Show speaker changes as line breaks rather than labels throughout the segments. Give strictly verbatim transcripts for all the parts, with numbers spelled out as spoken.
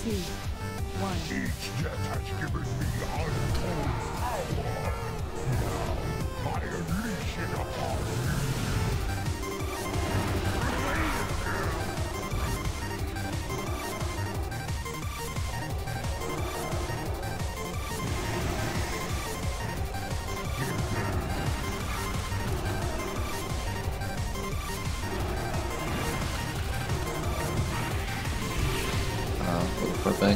two, one.
Each death has given me untold power. Now I unleash it upon you.
Uh, looking for a thing.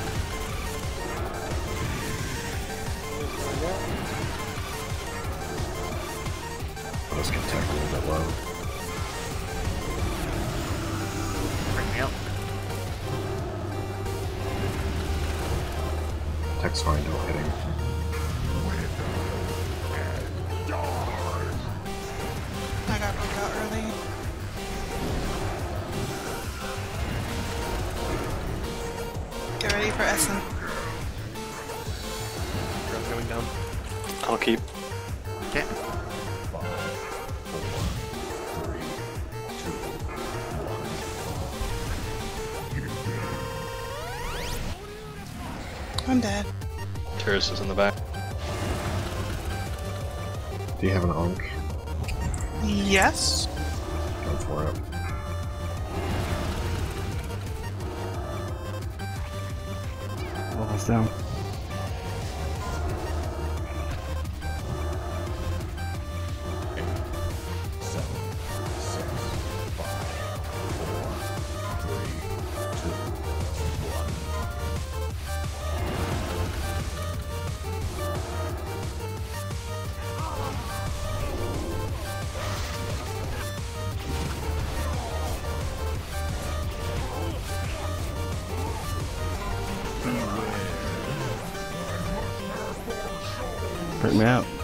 Let's get tech a little bit low.
Bring me up.
Tech's fine, don't hit him.
I got broke out early. Get ready for Essen.
Girl's going down. I'll keep. Okay.
I'm dead.
Terrace is in the back.
Do you have an Onk?
Yes.
Go for it.
Almost down. Break me out.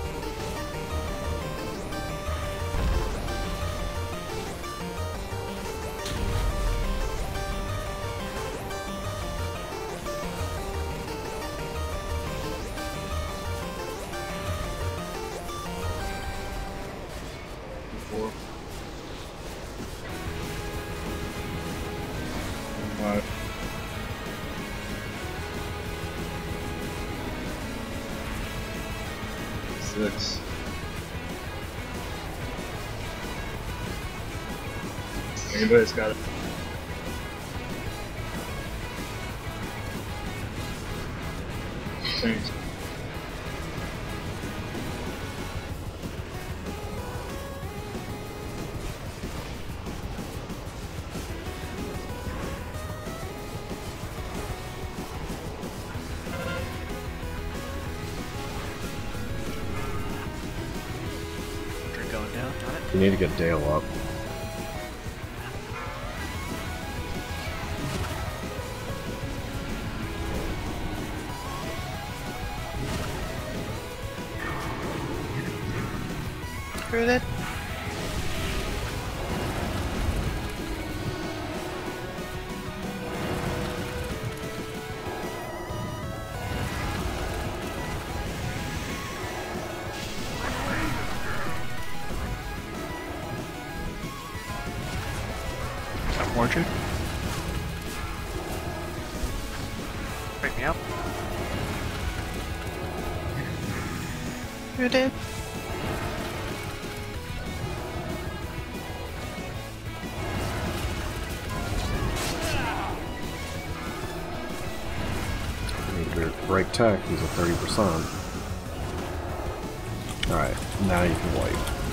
Four. Five. Six. Anybody's got it. Thanks.
Drink going down. Got it.
You need to get Dale up.
Rooted.
Fortune. Bring me up.
Rooted.
You need to break tech, he's at thirty percent. Alright, now you can wipe.